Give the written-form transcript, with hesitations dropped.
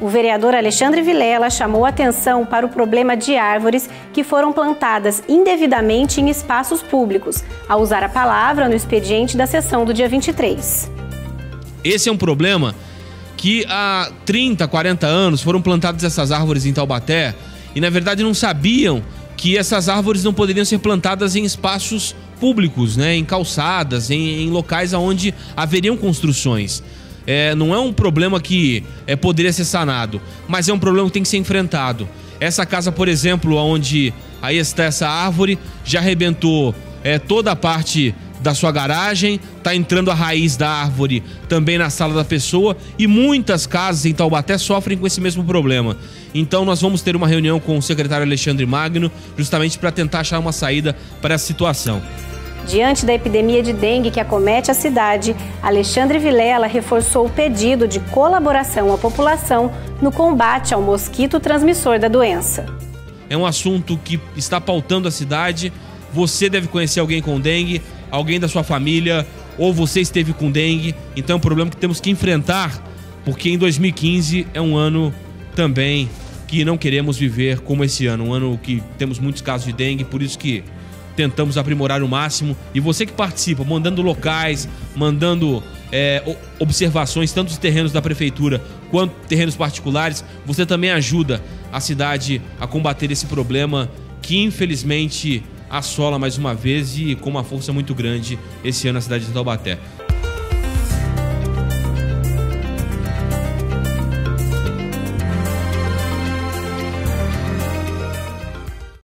O vereador Alexandre Vilela chamou atenção para o problema de árvores que foram plantadas indevidamente em espaços públicos, ao usar a palavra no expediente da sessão do dia 23. Esse é um problema que há 30, 40 anos foram plantadas essas árvores em Taubaté e, na verdade, não sabiam que essas árvores não poderiam ser plantadas em espaços públicos, né? Em calçadas, em locais onde haveriam construções. Não é um problema que poderia ser sanado, mas é um problema que tem que ser enfrentado. Essa casa, por exemplo, onde aí está essa árvore, já arrebentou toda a parte da sua garagem, está entrando a raiz da árvore também na sala da pessoa e muitas casas em Taubaté sofrem com esse mesmo problema. Então nós vamos ter uma reunião com o secretário Alexandre Magno justamente para tentar achar uma saída para essa situação. Diante da epidemia de dengue que acomete a cidade, Alexandre Vilela reforçou o pedido de colaboração à população no combate ao mosquito transmissor da doença. É um assunto que está pautando a cidade. Você deve conhecer alguém com dengue, alguém da sua família, ou você esteve com dengue. Então é um problema que temos que enfrentar, porque em 2015 é um ano também que não queremos viver como esse ano. Um ano que temos muitos casos de dengue, por isso que tentamos aprimorar o máximo. E você que participa, mandando locais, mandando observações, tanto dos terrenos da prefeitura quanto terrenos particulares, você também ajuda a cidade a combater esse problema que infelizmente assola mais uma vez e com uma força muito grande esse ano a cidade de Taubaté.